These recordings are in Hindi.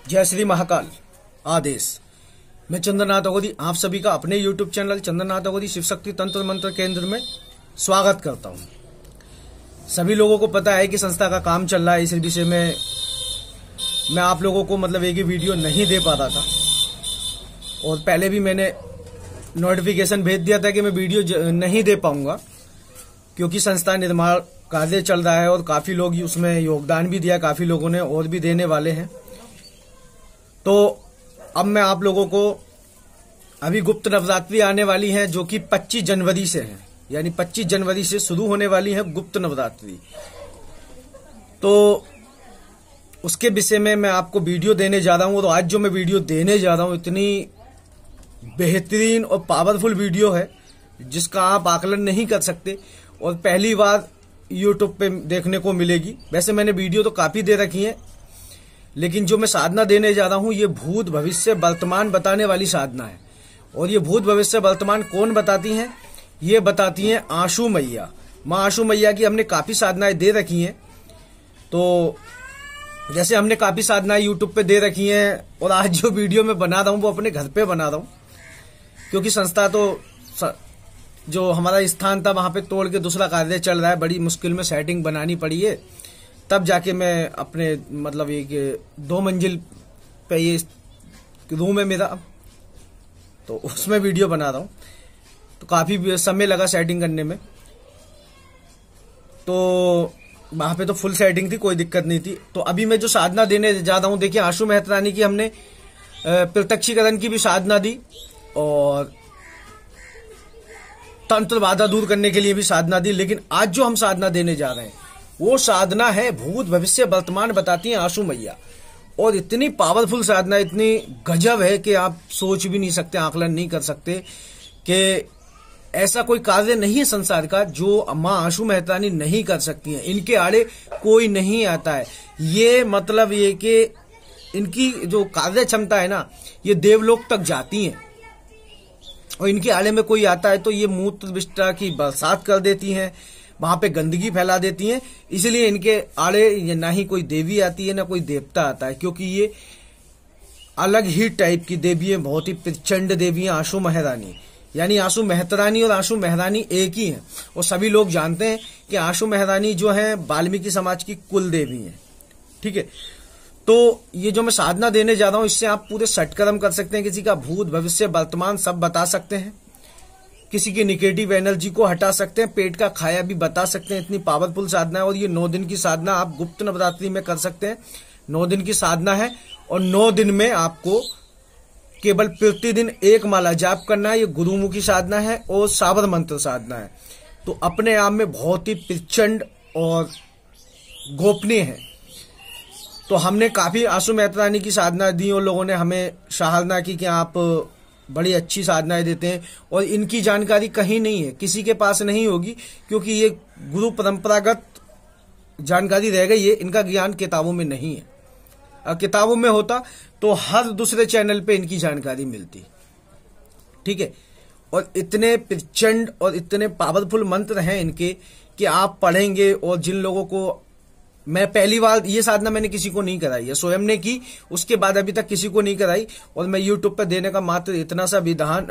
जय श्री महाकाल आदेश। मैं चंद्रनाथ अगोदी आप सभी का अपने YouTube चैनल चंद्रनाथ अगोदी शिव शक्ति तंत्र मंत्र केंद्र में स्वागत करता हूं। सभी लोगों को पता है कि संस्था का काम चल रहा है, इस विषय में मैं आप लोगों को एक ही वीडियो नहीं दे पाता था और पहले भी मैंने नोटिफिकेशन भेज दिया था कि मैं वीडियो नहीं दे पाऊंगा क्योंकि संस्था निर्माण कार्य चल रहा है और काफी लोग उसमें योगदान भी दिया, काफी लोगों ने और भी देने वाले हैं। तो अब मैं आप लोगों को अभी गुप्त नवरात्रि आने वाली है जो कि 25 जनवरी से है, यानी 25 जनवरी से शुरू होने वाली है गुप्त नवरात्रि। तो उसके विषय में मैं आपको वीडियो देने जा रहा हूं। तो आज जो मैं वीडियो देने जा रहा हूं इतनी बेहतरीन और पावरफुल वीडियो है जिसका आप आकलन नहीं कर सकते और पहली बार YouTube पे देखने को मिलेगी। वैसे मैंने वीडियो तो काफी दे रखी है, लेकिन जो मैं साधना देने जा रहा हूं ये भूत भविष्य वर्तमान बताने वाली साधना है। और ये भूत भविष्य वर्तमान कौन बताती हैं? ये बताती हैं आशु मैया, माँ आशु मैया की हमने काफी साधनाएं दे रखी हैं। तो जैसे हमने काफी साधनाएं YouTube पे दे रखी हैं और आज जो वीडियो मैं बना रहा हूं वो अपने घर पे बना रहा हूं क्योंकि संस्था तो जो हमारा स्थान था वहां पे तोड़ के दूसरा कार्य चल रहा है। बड़ी मुश्किल में सेटिंग बनानी पड़ी है, तब जाके मैं अपने एक 2 मंजिल पे ये रूम है मेरा, तो उसमें वीडियो बना रहा हूं। तो काफी समय लगा सेटिंग करने में। तो वहां पे तो फुल सेटिंग थी, कोई दिक्कत नहीं थी। तो अभी मैं जो साधना देने जा रहा हूं, देखिए आशु मेहतरानी की हमने प्रत्यक्षीकरण की भी साधना दी और तंत्र बाधा दूर करने के लिए भी साधना दी। लेकिन आज जो हम साधना देने जा रहे हैं वो साधना है भूत भविष्य वर्तमान बताती है आशु मैया। और इतनी पावरफुल साधना, इतनी गजब है कि आप सोच भी नहीं सकते, आकलन नहीं कर सकते कि ऐसा कोई कार्य नहीं है संसार का जो माँ आशु मेहतानी नहीं कर सकती हैं। इनके आड़े कोई नहीं आता है। ये ये कि इनकी जो कार्य क्षमता है ना, ये देवलोक तक जाती है और इनके आड़े में कोई आता है तो ये मूत्र विष्टा की बरसात कर देती हैं, वहां पे गंदगी फैला देती हैं। इसलिए इनके आड़े ना ही कोई देवी आती है ना कोई देवता आता है, क्योंकि ये अलग ही टाइप की देवी है, बहुत ही प्रचंड देवी है आशु मेहरानी। यानी आशु मेहतरानी और आशु मेहरानी एक ही है। और सभी लोग जानते हैं कि आशु मेहरानी जो है वाल्मीकि समाज की कुल देवी है। ठीक है, तो ये जो मैं साधना देने जा रहा हूं इससे आप पूरे सटकर्म कर सकते हैं, किसी का भूत भविष्य वर्तमान सब बता सकते हैं, किसी की निगेटिव एनर्जी को हटा सकते हैं, पेट का खाया भी बता सकते हैं। इतनी पावरफुल साधना है और ये 9 दिन की साधना आप गुप्त नवरात्रि में कर सकते हैं। 9 दिन की साधना है और 9 दिन में आपको केवल प्रतिदिन 1 माला जाप करना है। ये गुरुमुखी साधना है और साबर मंत्र साधना है। तो अपने आप में बहुत ही प्रचंड और गोपनीय है। तो हमने काफी आशु मेहतरानी की साधना दी और लोगों ने हमें सराहना की कि आप बड़ी अच्छी साधनाएं देते हैं और इनकी जानकारी कहीं नहीं है, किसी के पास नहीं होगी, क्योंकि ये गुरु परंपरागत जानकारी रह गई है। इनका ज्ञान किताबों में नहीं है। अगर किताबों में होता तो हर दूसरे चैनल पे इनकी जानकारी मिलती। ठीक है, और इतने प्रचंड और इतने पावरफुल मंत्र हैं इनके कि आप पढ़ेंगे। और जिन लोगों को मैं पहली बार ये साधना मैंने किसी को नहीं कराई है, स्वयं ने की, उसके बाद अभी तक किसी को नहीं कराई। और मैं YouTube पे देने का मात्र इतना सा विधान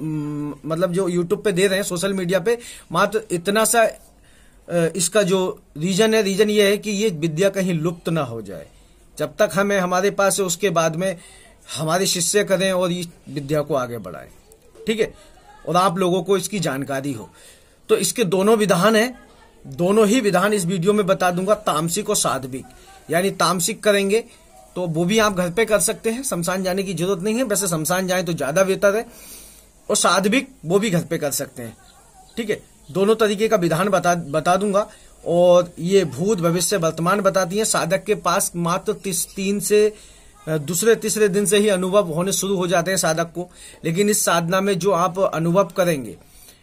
जो YouTube पे दे रहे हैं सोशल मीडिया पे, मात्र इतना सा इसका जो रीजन ये है कि ये विद्या कहीं लुप्त ना हो जाए। जब तक हमें हमारे पास है उसके बाद में हमारे शिष्य करें और इस विद्या को आगे बढ़ाएं। ठीक है, और आप लोगों को इसकी जानकारी हो। तो इसके दोनों विधान है, दोनों ही विधान इस वीडियो में बता दूंगा, तामसिक और साध्विक। यानी तामसिक करेंगे तो वो भी आप घर पे कर सकते हैं, शमशान जाने की जरूरत नहीं है, वैसे शमशान जाए तो ज्यादा बेहतर है। और साध्विक वो भी घर पे कर सकते हैं। ठीक है, दोनों तरीके का विधान बता दूंगा। और ये भूत भविष्य वर्तमान बताती है। साधक के पास मात्र 3 से दूसरे तीसरे दिन से ही अनुभव होने शुरू हो जाते हैं साधक को। लेकिन इस साधना में जो आप अनुभव करेंगे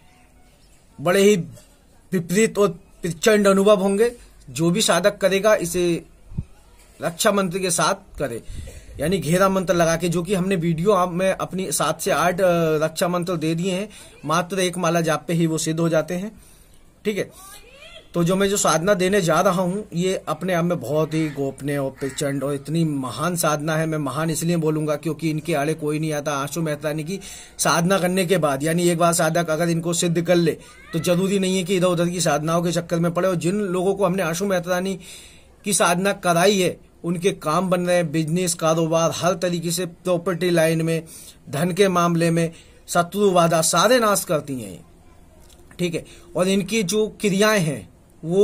बड़े ही विपरीत और प्रचंड अनुभव होंगे। जो भी साधक करेगा इसे रक्षा मंत्र के साथ करे, यानी घेरा मंत्र लगा के, जो कि हमने वीडियो में अपनी 7 से 8 रक्षा मंत्र दे दिए हैं। मात्र 1 माला जाप पे ही वो सिद्ध हो जाते हैं। ठीक है, तो जो मैं जो साधना देने जा रहा हूं ये अपने आप में बहुत ही गोपनीय और प्रचंड और इतनी महान साधना है। मैं महान इसलिए बोलूंगा क्योंकि इनके आड़े कोई नहीं आता। आशु मेहतानी की साधना करने के बाद, यानी एक बार साधक अगर इनको सिद्ध कर ले तो जरूरी नहीं है कि इधर उधर की साधनाओं के चक्कर में पड़े। और जिन लोगों को हमने आशु मेहतानी की साधना कराई है उनके काम बन रहे हैं, बिजनेस, कारोबार, हर तरीके से, प्रॉपर्टी लाइन में, धन के मामले में, शत्रु बाधा सारे नाश करती हैं, ठीक है। और इनकी जो क्रियाएं हैं वो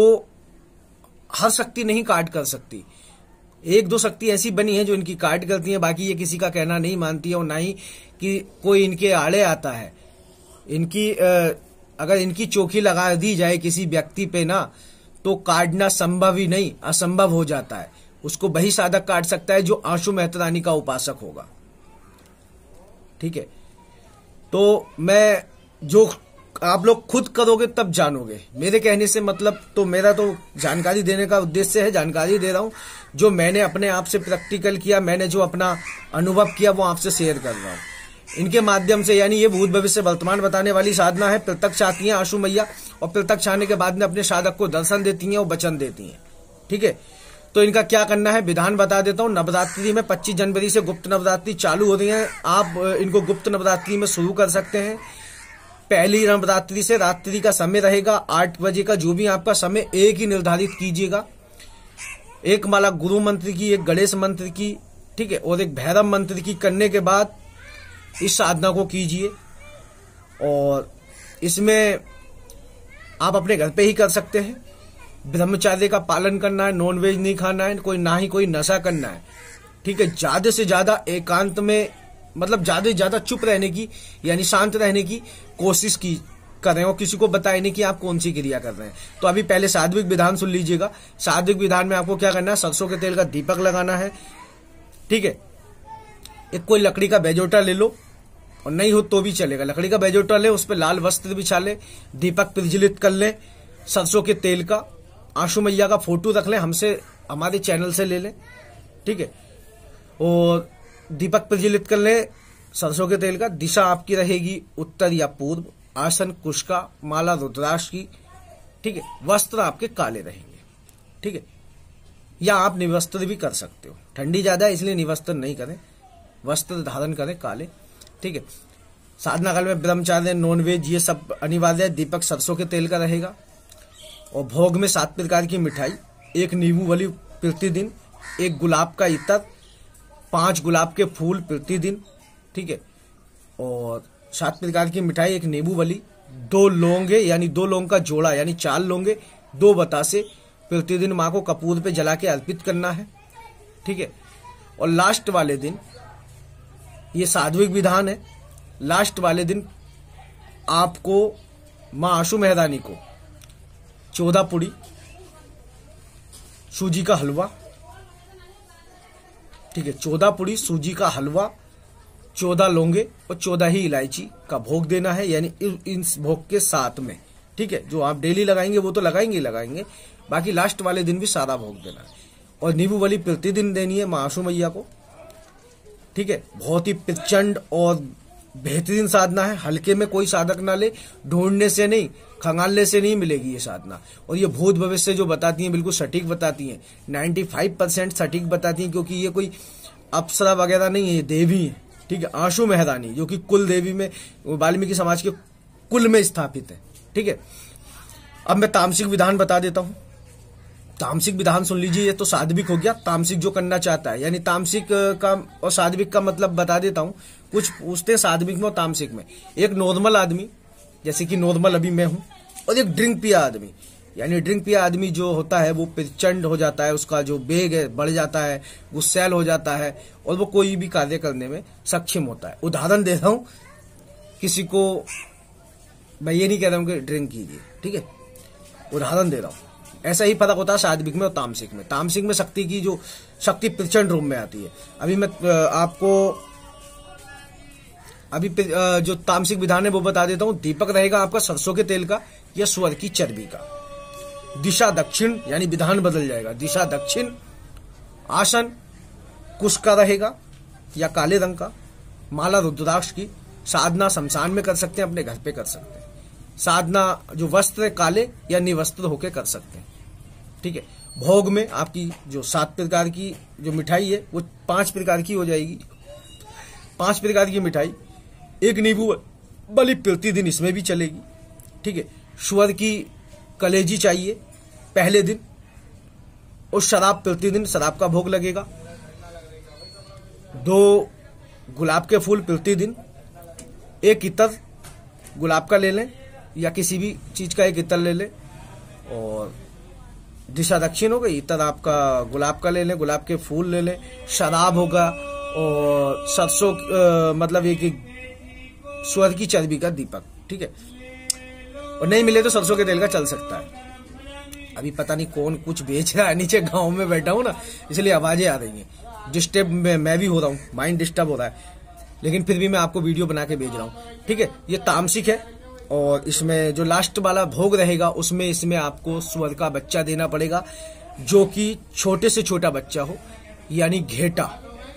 हर शक्ति नहीं काट कर सकती। एक दो शक्ति ऐसी बनी है जो इनकी काट करती है, बाकी ये किसी का कहना नहीं मानती है और ना ही कि कोई इनके आड़े आता है। इनकी अगर इनकी चौकी लगा दी जाए किसी व्यक्ति पे ना तो काटना संभव ही नहीं, असंभव हो जाता है। उसको वही साधक काट सकता है जो आशु मेहतानी का उपासक होगा, ठीक है। तो मैं जो आप लोग खुद करोगे तब जानोगे। मेरे कहने से मतलब तो मेरा तो जानकारी देने का उद्देश्य है, जानकारी दे रहा हूं जो मैंने अपने आप से प्रैक्टिकल किया, मैंने जो अपना अनुभव किया वो आपसे शेयर कर रहा हूं इनके माध्यम से। यानी ये भूत भविष्य वर्तमान बताने वाली साधना है। प्रत्यक्ष आती है आशु मैया और प्रत्यक्ष आने के बाद में अपने साधक को दर्शन देती हैं और वचन देती हैं, ठीक है। तो इनका क्या करना है विधान बता देता हूं। नवरात्रि में 25 जनवरी से गुप्त नवरात्रि चालू हो रही है। आप इनको गुप्त नवरात्रि में शुरू कर सकते हैं। पहली नवरात्रि से रात्रि का समय रहेगा 8 बजे का। जो भी आपका समय एक ही निर्धारित कीजिएगा। एक माला गुरु मंत्र की, एक गणेश मंत्र की, ठीक है, और एक भैरव मंत्र की करने के बाद इस साधना को कीजिए। और इसमें आप अपने घर पे ही कर सकते हैं। ब्रह्मचर्य का पालन करना है, नॉनवेज नहीं खाना है, ना ही कोई नशा करना है, ठीक है। ज्यादा से ज्यादा एकांत में, मतलब ज्यादा से ज्यादा चुप रहने की, यानी शांत रहने की कोशिश की कर रहे हैं और किसी को बताए नहीं कि आप कौन सी क्रिया कर रहे हैं। तो अभी पहले सात्विक विधान सुन लीजिएगा। सात्विक विधान में आपको क्या करना है, सरसों के तेल का दीपक लगाना है, ठीक है। एक कोई लकड़ी का बेजोटा ले लो और नहीं हो तो भी चलेगा। लकड़ी का बेजोटा ले, उस पर लाल वस्त्र बिछा ले, दीपक प्रज्वलित कर ले सरसों के तेल का। आशु मैया का फोटो रख लें, हमसे हमारे चैनल से ले लें, ठीक है। और दीपक प्रज्वलित कर ले सरसों के तेल का। दिशा आपकी रहेगी उत्तर या पूर्व। आसन कुश का, माला रुद्राक्ष की, ठीक है। वस्त्र आपके काले रहेंगे, ठीक है। या आप निवस्त्र भी कर सकते हो, ठंडी ज्यादा है इसलिए निवस्त्र नहीं करें, वस्त्र धारण करें काले, ठीक है। साधना काल में ब्रह्मचार्य, नॉनवेज ये सब अनिवार्य है। दीपक सरसों के तेल का रहेगा। और भोग में 7 प्रकार की मिठाई, एक नींबू वाली प्रतिदिन, एक गुलाब का इत्र, 5 गुलाब के फूल प्रतिदिन, ठीक है। और 7 प्रकार की मिठाई, एक नींबू वाली, 2 लौंगे यानी 2 लौंग का जोड़ा यानी 4 लौंगे, 2 बतासे प्रतिदिन माँ को कपूर पे जला के अर्पित करना है, ठीक है। और लास्ट वाले दिन, ये सात्विक विधान है, लास्ट वाले दिन आपको माँ आशु मेहरानी को 14 पुड़ी सूजी का हलवा, ठीक है, 14 पुड़ी सूजी का हलवा, 14 लौंगे और 14 ही इलायची का भोग देना है। यानी इन भोग के साथ में, ठीक है, जो आप डेली लगाएंगे वो तो लगाएंगे, बाकी लास्ट वाले दिन भी सारा भोग देना है। और नींबू वाली प्रतिदिन देनी है माँ आशु मैया को, ठीक है। बहुत ही प्रचंड और बेहतरीन साधना है। हल्के में कोई साधक ना ले, ढूंढने से नहीं, खंगालने से नहीं मिलेगी ये साधना। और ये भूत भविष्य जो बताती हैं बिल्कुल सटीक बताती हैं, 95% सटीक बताती हैं, क्योंकि ये कोई अप्सरा वगैरह नहीं है, ये देवी है, ठीक है। आशु मेहरानी जो कि कुल देवी में, वाल्मीकि समाज के कुल में स्थापित है, ठीक है। अब मैं तामसिक विधान बता देता हूं। तामसिक विधान सुन लीजिए। ये तो सात्विक हो गया, तामसिक जो करना चाहता है, यानी तामसिक का और सात्विक का मतलब बता देता हूं। कुछ पूछते हैं सात्विक में और तामसिक में। एक नॉर्मल आदमी, जैसे कि नॉर्मल अभी मैं हूं, और एक ड्रिंक पिया आदमी। यानी ड्रिंक पिया आदमी जो होता है वो प्रचंड हो जाता है, उसका जो वेग है बढ़ जाता है, गुस्सैल हो जाता है और वो कोई भी कार्य करने में सक्षम होता है। उदाहरण दे रहा हूं, किसी को मैं ये नहीं कह रहा हूं कि ड्रिंक कीजिए, ठीक है, उदाहरण दे रहा हूं। ऐसा ही फर्क होता है सात्विक में और तामसिक में। तामसिक में शक्ति की जो शक्ति प्रचंड रूप में आती है। अभी मैं आपको जो तामसिक विधान है वो बता देता हूं। दीपक रहेगा आपका सरसों के तेल का या सुअर की चर्बी का। दिशा दक्षिण, यानी विधान बदल जाएगा, दिशा दक्षिण। आसन कुश का रहेगा या काले रंग का। माला रुद्राक्ष की। साधना शमशान में कर सकते हैं, अपने घर पे कर सकते हैं। साधना जो वस्त्र है काले या निवस्त्र होकर कर सकते हैं। ठीक है, भोग में आपकी जो 7 प्रकार की जो मिठाई है वो 5 प्रकार की हो जाएगी। 5 प्रकार की मिठाई, एक नींबू बलि प्रतिदिन इसमें भी चलेगी। ठीक है, सुअर की कलेजी चाहिए पहले दिन, और शराब प्रतिदिन शराब का भोग लगेगा। 2 गुलाब के फूल प्रतिदिन, 1 इत्र गुलाब का ले लें या किसी भी चीज का 1 इत्र ले लें, और दिशा दक्षिण हो गई, इत्र आपका गुलाब का ले लें, गुलाब के फूल ले लें, शराब होगा, और सरसों मतलब एक सुअर की चर्बी का दीपक। ठीक है, और नहीं मिले तो सरसों के तेल का चल सकता है। अभी पता नहीं कौन कुछ बेच रहा है, नीचे गांव में बैठा हूं ना, इसलिए आवाजें आ रही हैं। डिस्टर्ब मैं भी हो रहा हूं, माइंड डिस्टर्ब हो रहा है, लेकिन फिर भी मैं आपको वीडियो बना के भेज रहा हूं। ठीक है, ये तामसिक है, और इसमें जो लास्ट वाला भोग रहेगा उसमें इसमें आपको सुअर का बच्चा देना पड़ेगा, जो कि छोटे से छोटा बच्चा हो, यानी घेटा।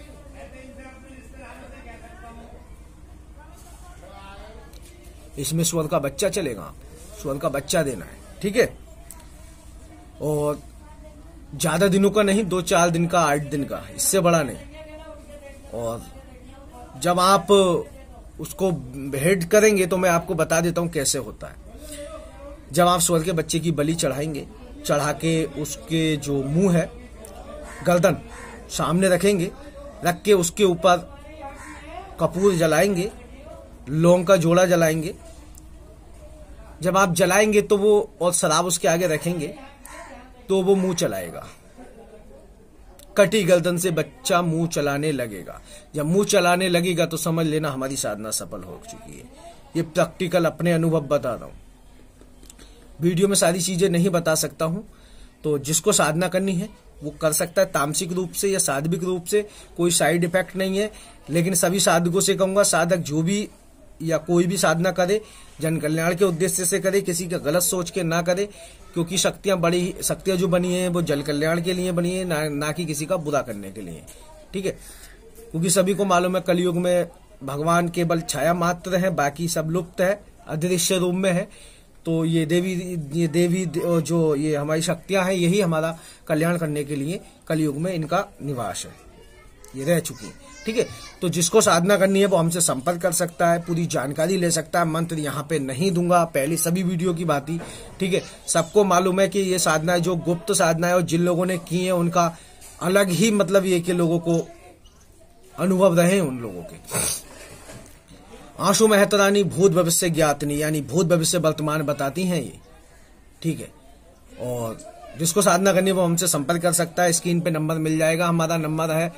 इसमें सुअर का बच्चा चलेगा, सुअर का बच्चा देना है। ठीक है, और ज्यादा दिनों का नहीं, 2-4 दिन का, 8 दिन का, इससे बड़ा नहीं। और जब आप उसको हेड करेंगे तो मैं आपको बता देता हूं कैसे होता है। जब आप सुअर के बच्चे की बलि चढ़ाएंगे, चढ़ा के उसके जो मुंह है, गर्दन सामने रखेंगे, रख के उसके ऊपर कपूर जलाएंगे, लौंग का जोड़ा जलाएंगे। जब आप जलाएंगे तो वो, और शराब उसके आगे रखेंगे तो वो मुंह चलाएगा। कटी गर्दन से बच्चा मुंह चलाने लगेगा। जब मुंह चलाने लगेगा तो समझ लेना हमारी साधना सफल हो चुकी है। ये प्रैक्टिकल अपने अनुभव बता रहा हूं, वीडियो में सारी चीजें नहीं बता सकता हूं। तो जिसको साधना करनी है वो कर सकता है, तामसिक रूप से या साध्विक रूप से, कोई साइड इफेक्ट नहीं है। लेकिन सभी साधकों से कहूंगा, साधक जो भी या कोई भी साधना करे, जन कल्याण के उद्देश्य से करे, किसी का गलत सोच के ना करे, क्योंकि शक्तियां जो बनी है वो जल कल्याण के लिए बनी है, ना कि किसी का बुरा करने के लिए। ठीक है, क्योंकि सभी को मालूम है कलयुग में भगवान केवल छाया मात्र है, बाकी सब लुप्त है, अदृश्य रूप में है। तो ये देवी जो ये हमारी शक्तियां हैं, यही हमारा कल्याण करने के लिए कलयुग में इनका निवास है, ये रह चुकी है। ठीक है, तो जिसको साधना करनी है वो हमसे संपर्क कर सकता है, पूरी जानकारी ले सकता है। मंत्र यहाँ पे नहीं दूंगा, पहले सभी वीडियो की बात ही। ठीक है, सबको मालूम है कि ये साधना जो गुप्त साधना है, और जिन लोगों ने की है उनका अलग ही मतलब ये कि लोगों को अनुभव रहे उन लोगों के। आंसू महतरानी भूत भविष्य ज्ञातनी, यानी भूत भविष्य वर्तमान बताती हैं ये। ठीक है, और जिसको साधना करनी है वो हमसे संपर्क कर सकता है। स्क्रीन पे नंबर मिल जाएगा, हमारा नंबर है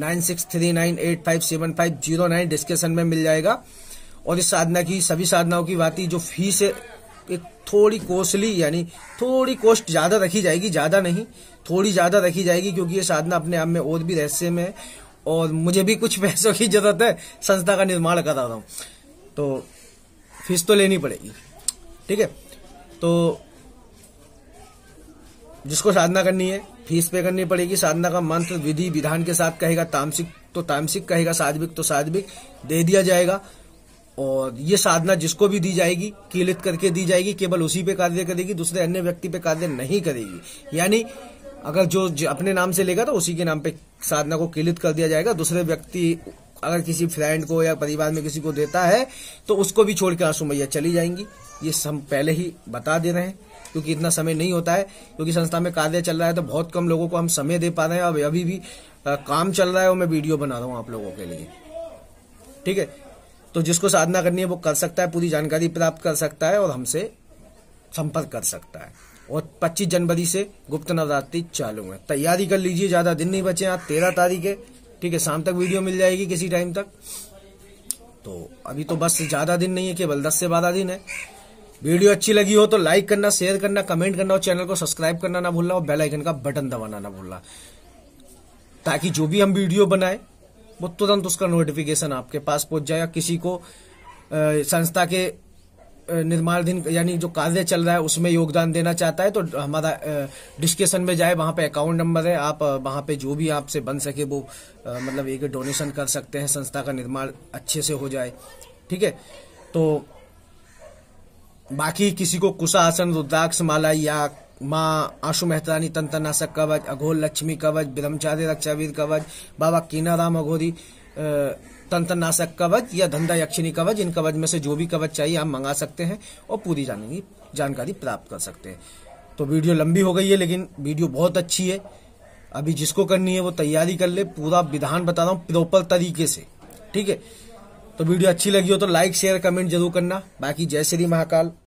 9639857509, डिस्क्रिप्शन में मिल जाएगा। और इस साधना की, सभी साधनाओं की बात, जो फीस है एक थोड़ी कॉस्टली, यानी थोड़ी कॉस्ट ज्यादा रखी जाएगी, ज्यादा नहीं, थोड़ी ज्यादा रखी जाएगी, क्योंकि ये साधना अपने आप में और भी रहस्य में है, और मुझे भी कुछ पैसों की जरूरत है, संस्था का निर्माण करा रहा हूं, तो फीस तो लेनी पड़ेगी। ठीक है, तो जिसको साधना करनी है फीस पे करनी पड़ेगी। साधना का मंत्र विधि विधान के साथ कहेगा, तामसिक तो तामसिक कहेगा, साध्विक तो साध्विक दे दिया जाएगा। और ये साधना जिसको भी दी जाएगी कीलित करके दी जाएगी, केवल उसी पे कार्य करेगी, दूसरे अन्य व्यक्ति पे कार्य नहीं करेगी। यानी अगर जो अपने नाम से लेगा तो उसी के नाम पे साधना को कीलित कर दिया जाएगा। दूसरे व्यक्ति अगर किसी फ्रेंड को या परिवार में किसी को देता है तो उसको भी छोड़ के आंसू मैया चली जाएंगी। ये हम पहले ही बता दे रहे हैं, क्योंकि इतना समय नहीं होता है, क्योंकि संस्था में कार्य चल रहा है तो बहुत कम लोगों को हम समय दे पा रहे हैं। अब अभी भी काम चल रहा है और मैं वीडियो बना रहा हूँ आप लोगों के लिए। ठीक है, तो जिसको साधना करनी है वो कर सकता है, पूरी जानकारी प्राप्त कर सकता है और हमसे संपर्क कर सकता है। और 25 जनवरी से गुप्त नवरात्रि चालू है, तैयारी कर लीजिए, ज्यादा दिन नहीं बचे। आज 13 तारीख है। ठीक है, शाम तक वीडियो मिल जाएगी किसी टाइम तक। तो अभी तो बस ज्यादा दिन नहीं है, केवल 10 से 12 दिन है। वीडियो अच्छी लगी हो तो लाइक करना, शेयर करना, कमेंट करना, और चैनल को सब्सक्राइब करना ना भूलना, और बेल आइकन का बटन दबाना ना भूलना, ताकि जो भी हम वीडियो बनाए वो तुरंत उसका नोटिफिकेशन आपके पास पहुंच जाए। किसी को संस्था के निर्माण दिन यानी जो कार्य चल रहा है उसमें योगदान देना चाहता है तो हमारा डिस्क्रिप्शन में जाए, वहां पे अकाउंट नंबर है, आप वहां पे जो भी आपसे बन सके वो मतलब एक डोनेशन कर सकते हैं, संस्था का निर्माण अच्छे से हो जाए। ठीक है, तो बाकी किसी को कुशा आसन, रुद्राक्ष माला या माँ आशु मेहतानी तंत्रनाशक कवच, अघोर लक्ष्मी कवच, ब्रह्मचारी रक्षावीर कवच, बाबा कीनाराम अघोरी तंत्रनाशक कवच या धंधा यक्षिणी कवच, इन कवच में से जो भी कवच चाहिए आप मंगा सकते हैं और पूरी जानकारी प्राप्त कर सकते हैं। तो वीडियो लंबी हो गई है, लेकिन वीडियो बहुत अच्छी है। अभी जिसको करनी है वो तैयारी कर ले, पूरा विधान बता रहा हूँ प्रॉपर तरीके से, ठीक है। तो वीडियो अच्छी लगी हो तो लाइक शेयर कमेंट जरूर करना। बाकी जय श्री महाकाल।